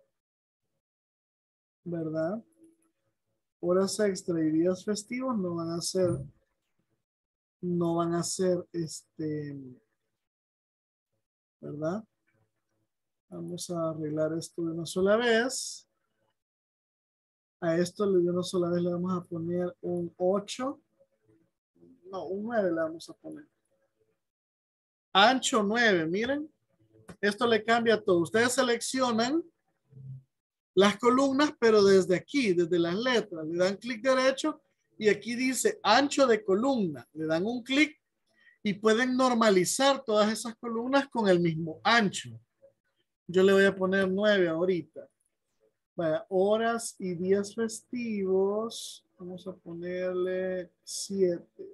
Speaker 1: ¿verdad? Horas extra y días festivos no van a ser, no van a ser, este, ¿verdad? Vamos a arreglar esto de una sola vez. A esto de una sola vez le vamos a poner un ocho. No, un nueve le vamos a poner. Ancho nueve, miren. Esto le cambia todo. Ustedes seleccionan las columnas, pero desde aquí, desde las letras. Le dan clic derecho y aquí dice ancho de columna. Le dan un clic y pueden normalizar todas esas columnas con el mismo ancho. Yo le voy a poner nueve ahorita. Vaya, horas y días festivos. Vamos a ponerle siete.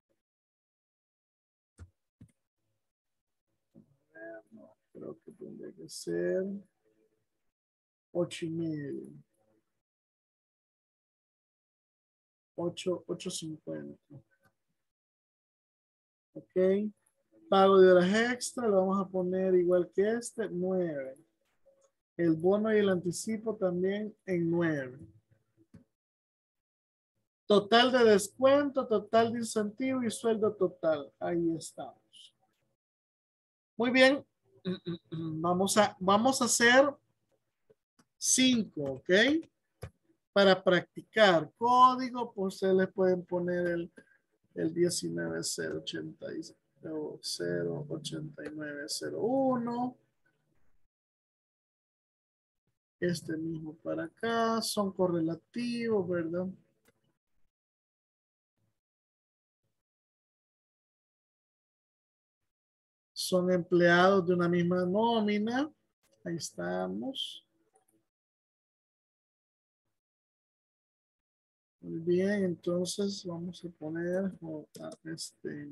Speaker 1: No, creo que tendría que ser ocho y medio. ocho, ocho cincuenta. Ok. Pago de horas extra. Lo vamos a poner igual que este. nueve. El bono y el anticipo también en nueve. Total de descuento, total de incentivo y sueldo total. Ahí estamos. Muy bien. Vamos a, vamos a hacer cinco, ¿ok? Para practicar código, pues ustedes le pueden poner el, el diecinueve cero ochenta y cero ochenta y nueve cero uno. Este mismo para acá. Son correlativos, ¿verdad? Son empleados de una misma nómina. Ahí estamos. Muy bien, entonces vamos a poner este.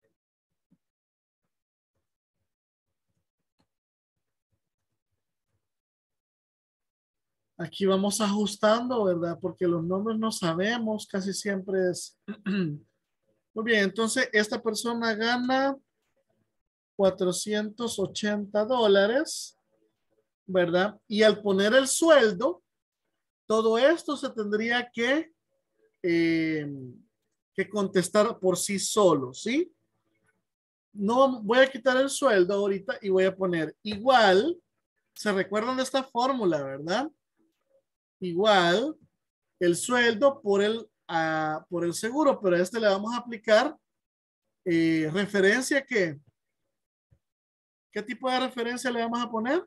Speaker 1: Aquí vamos ajustando, ¿verdad? Porque los nombres no sabemos, casi siempre es. Muy bien, entonces esta persona gana cuatrocientos ochenta dólares, ¿verdad? Y al poner el sueldo, todo esto se tendría que, eh, que contestar por sí solo, ¿sí? No voy a quitar el sueldo ahorita y voy a poner igual. ¿Se recuerdan de esta fórmula, verdad? Igual el sueldo por el, uh, por el seguro, pero a este le vamos a aplicar eh, referencia que ¿qué tipo de referencia le vamos a poner?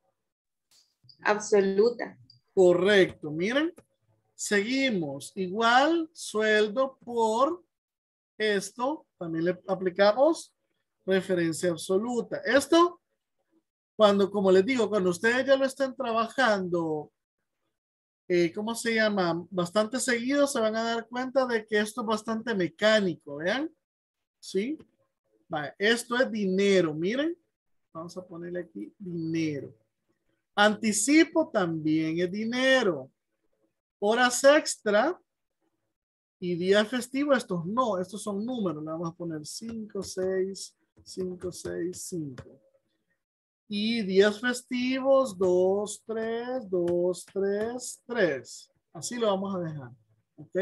Speaker 4: Absoluta.
Speaker 1: Correcto, miren, seguimos igual sueldo por esto, también le aplicamos referencia absoluta. Esto, cuando, como les digo, cuando ustedes ya lo están trabajando, eh, ¿cómo se llama? Bastante seguido, se van a dar cuenta de que esto es bastante mecánico, ¿vean? ¿Sí? Vale, esto es dinero, miren. Vamos a ponerle aquí dinero. Anticipo también es dinero. Horas extra y día festivo, estos no, estos son números. Le vamos a poner cinco, seis, cinco, seis, cinco. Y días festivos, dos, tres, dos, tres, tres. Así lo vamos a dejar. ¿Ok?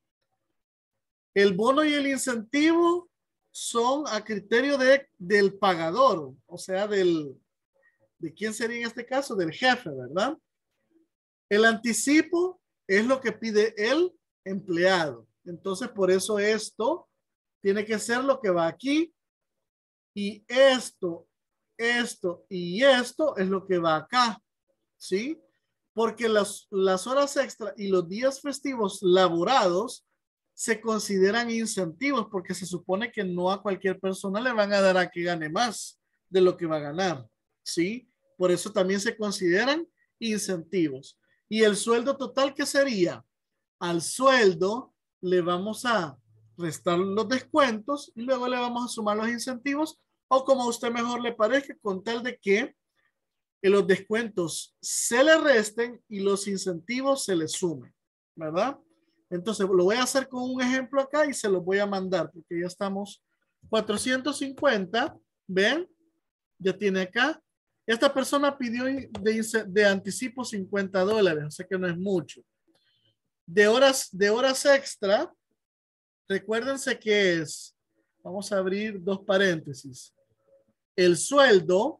Speaker 1: El bono y el incentivo son a criterio de, del pagador, o sea, del, ¿de quién sería en este caso? Del jefe, ¿verdad? El anticipo es lo que pide el empleado. Entonces, por eso esto tiene que ser lo que va aquí. Y esto, esto y esto es lo que va acá. ¿Sí? Porque las, las horas extra y los días festivos laborados se consideran incentivos porque se supone que no a cualquier persona le van a dar a que gane más de lo que va a ganar. ¿Sí? Por eso también se consideran incentivos. ¿Y el sueldo total qué sería? Al sueldo le vamos a restar los descuentos y luego le vamos a sumar los incentivos o como a usted mejor le parezca con tal de que los descuentos se le resten y los incentivos se le sumen, ¿verdad? Entonces lo voy a hacer con un ejemplo acá y se los voy a mandar porque ya estamos cuatrocientos cincuenta, ¿ven? Ya tiene acá. Esta persona pidió de, de anticipo cincuenta dólares, o sea que no es mucho. De horas, de horas extra, recuérdense que es, vamos a abrir dos paréntesis. El sueldo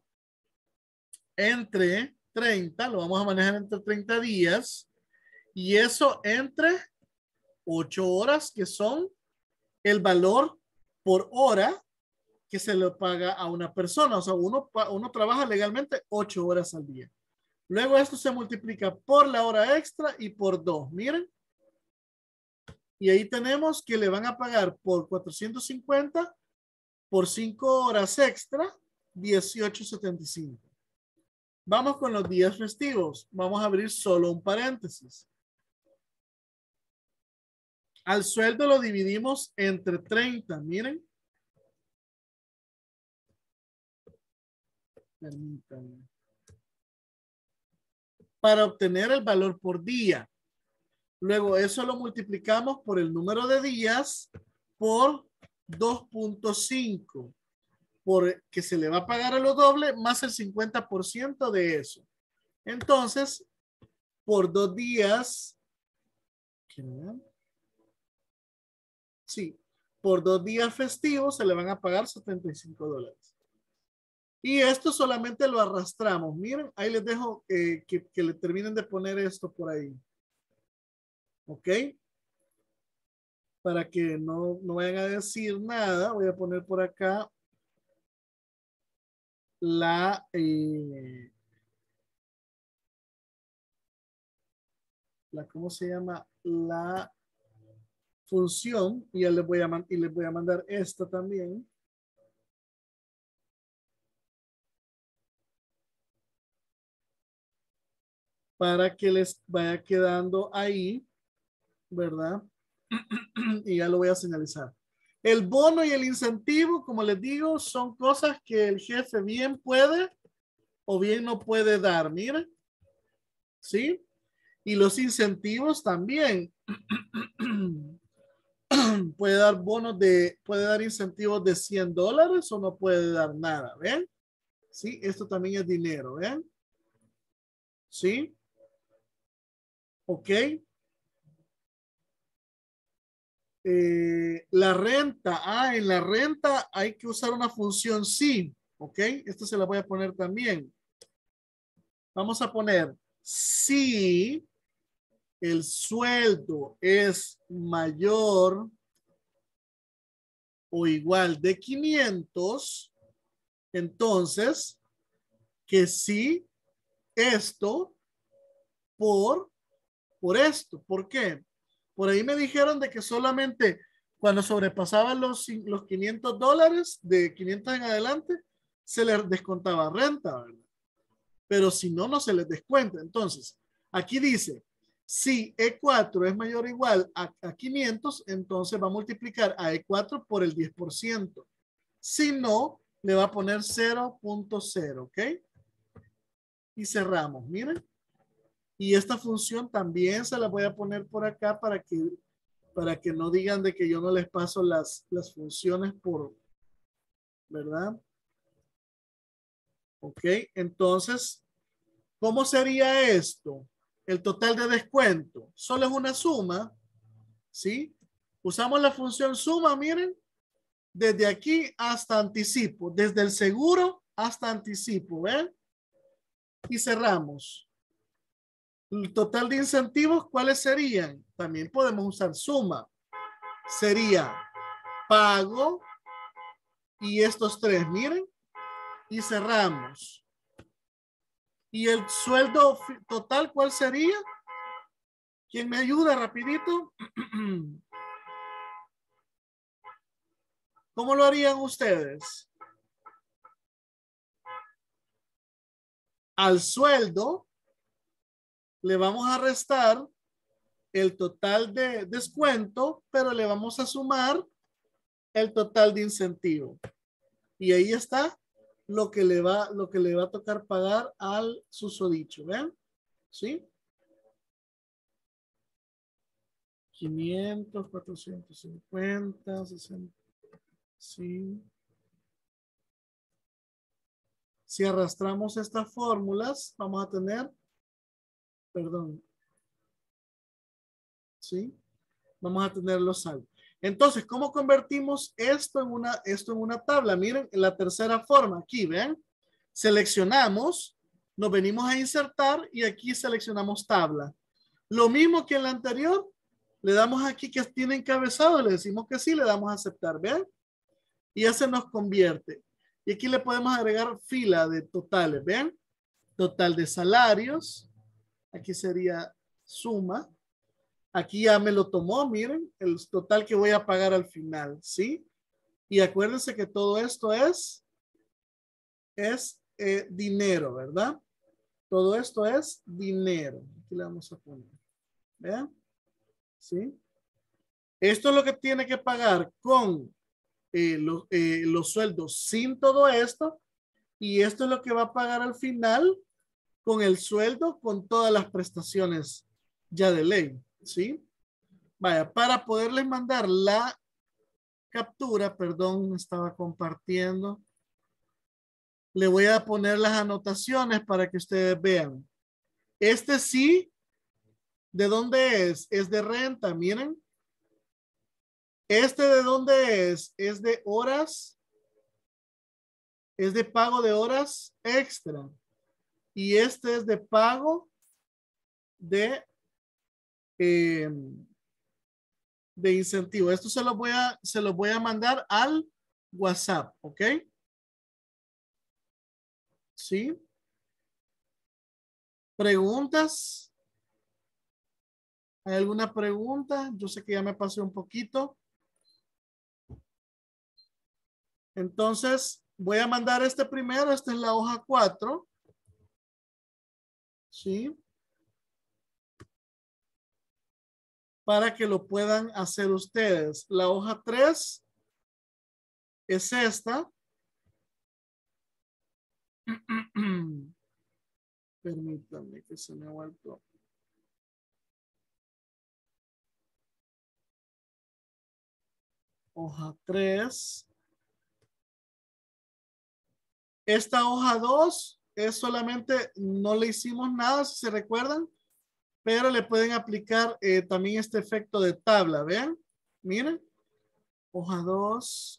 Speaker 1: entre treinta, lo vamos a manejar entre treinta días y eso entre ocho horas que son el valor por hora que se le paga a una persona. O sea, uno, uno trabaja legalmente ocho horas al día. Luego esto se multiplica por la hora extra y por dos. Miren. Y ahí tenemos que le van a pagar por cuatrocientos cincuenta por cinco horas extra, dieciocho setenta y cinco. Vamos con los días festivos. Vamos a abrir solo un paréntesis. Al sueldo lo dividimos entre treinta. Miren. Permítanme. Para obtener el valor por día. Luego eso lo multiplicamos por el número de días por dos punto cinco. Por que se le va a pagar a lo doble más el cincuenta por ciento de eso. Entonces, por dos días, sí, por dos días festivos se le van a pagar setenta y cinco dólares. Y esto solamente lo arrastramos. Miren, ahí les dejo eh, que, que le terminen de poner esto por ahí. ¿Ok? Para que no, no vayan a decir nada, voy a poner por acá la... Eh, la ¿cómo se llama? La función. Y ya les voy a, y les voy a mandar esta también. Para que les vaya quedando ahí, ¿verdad? Y ya lo voy a señalizar. El bono y el incentivo, como les digo, son cosas que el jefe bien puede o bien no puede dar. Miren, ¿sí? Y los incentivos también. Puede dar bonos de, puede dar incentivos de cien dólares o no puede dar nada. ¿Ven? Sí, esto también es dinero. ¿Ven? ¿Sí? Ok. Eh, la renta. Ah, en la renta hay que usar una función sí. Ok. Esto se la voy a poner también. Vamos a poner si el sueldo es mayor o igual de quinientos, entonces que sí esto por, por esto. ¿Por qué? Por ahí me dijeron de que solamente cuando sobrepasaban los, los quinientos dólares, de quinientos en adelante, se les descontaba renta, ¿verdad? Pero si no, no se les descuenta. Entonces, aquí dice, si E cuatro es mayor o igual a, a quinientos, entonces va a multiplicar a E cuatro por el diez por ciento. Si no, le va a poner cero punto cero, ¿ok? Y cerramos, miren. Y esta función también se la voy a poner por acá para que, para que no digan de que yo no les paso las, las funciones por, ¿verdad? Ok, entonces, ¿cómo sería esto? El total de descuento. Solo es una suma, ¿sí? Usamos la función suma, miren. Desde aquí hasta anticipo. Desde el seguro hasta anticipo, ¿ven? Y cerramos. El total de incentivos, ¿cuáles serían? También podemos usar suma. Sería pago y estos tres, miren. Y cerramos. ¿Y el sueldo total cuál sería? ¿Quién me ayuda rapidito? ¿Cómo lo harían ustedes? Al sueldo le vamos a restar el total de descuento, pero le vamos a sumar el total de incentivo. Y ahí está lo que le va, lo que le va a tocar pagar al susodicho. ¿Ven? ¿Sí? quinientos, cuatrocientos cincuenta, sesenta. Sí. Si arrastramos estas fórmulas, vamos a tener, perdón, ¿sí? Vamos a tener los saldos. Entonces, ¿cómo convertimos esto en una, esto en una tabla? Miren, en la tercera forma, aquí, ¿ven? Seleccionamos, nos venimos a insertar y aquí seleccionamos tabla. Lo mismo que en la anterior, le damos aquí que tiene encabezado, le decimos que sí, le damos a aceptar, ¿ven? Y ya se nos convierte. Y aquí le podemos agregar fila de totales, ¿ven? Total de salarios. Aquí sería suma. Aquí ya me lo tomó, miren, el total que voy a pagar al final, ¿sí? Y acuérdense que todo esto es, es eh, dinero, ¿verdad? Todo esto es dinero. Aquí le vamos a poner. ¿Vean? ¿Sí? Esto es lo que tiene que pagar con eh, los, eh, los sueldos sin todo esto. Y esto es lo que va a pagar al final con el sueldo, con todas las prestaciones ya de ley, ¿sí? Vaya, para poderles mandar la captura, perdón, estaba compartiendo. Le voy a poner las anotaciones para que ustedes vean. Este sí, ¿de dónde es? Es de renta, miren. Este ¿de dónde es? Es de horas. Es de pago de horas extra. Y este es de pago de, eh, de incentivo. Esto se lo voy a, se lo voy a mandar al WhatsApp, ¿ok? ¿Sí? ¿Preguntas? ¿Hay alguna pregunta? Yo sé que ya me pasé un poquito. Entonces, voy a mandar este primero. Esta es la hoja cuatro. ¿Sí? Para que lo puedan hacer ustedes. La hoja tres es esta. Permítanme que se me ha vuelto. Hoja tres. Esta hoja dos es solamente, no le hicimos nada, si se recuerdan, pero le pueden aplicar eh, también este efecto de tabla. Vean, miren. Hoja dos.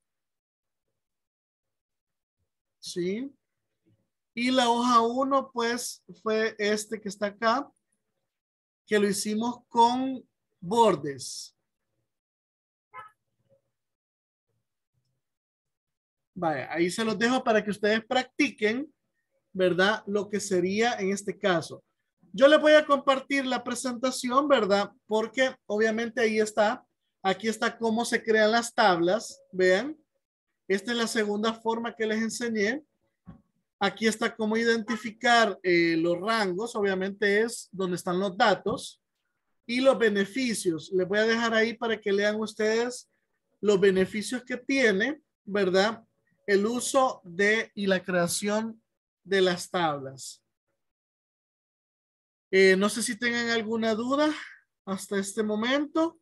Speaker 1: Sí. Y la hoja uno, pues, fue este que está acá, que lo hicimos con bordes. Vaya, ahí se los dejo para que ustedes practiquen, ¿verdad? Lo que sería en este caso. Yo les voy a compartir la presentación, ¿verdad? Porque obviamente ahí está. Aquí está cómo se crean las tablas. Vean. Esta es la segunda forma que les enseñé. Aquí está cómo identificar eh, los rangos. Obviamente es donde están los datos. Y los beneficios. Les voy a dejar ahí para que lean ustedes los beneficios que tiene, ¿verdad? el uso de y la creación de las tablas. Eh, no sé si tengan alguna duda hasta este momento.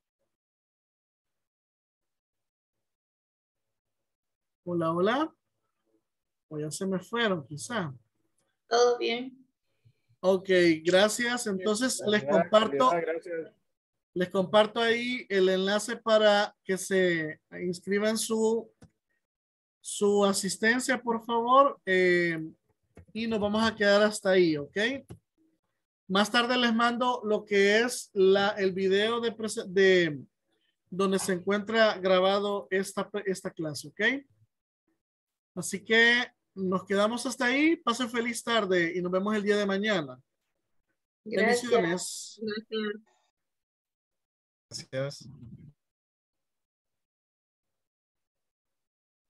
Speaker 1: Hola, hola. O ya se me fueron, quizá.
Speaker 4: Todo bien.
Speaker 1: Ok, gracias. Entonces les comparto, les comparto ahí el enlace para que se inscriban su, su asistencia, por favor. Eh, y nos vamos a quedar hasta ahí, ¿ok? Más tarde les mando lo que es la, el video de, de donde se encuentra grabado esta, esta clase, ¿ok? Así que nos quedamos hasta ahí. Pasen feliz tarde y nos vemos el día de mañana.
Speaker 4: Gracias.
Speaker 1: Bendiciones.
Speaker 4: Gracias.
Speaker 5: Gracias.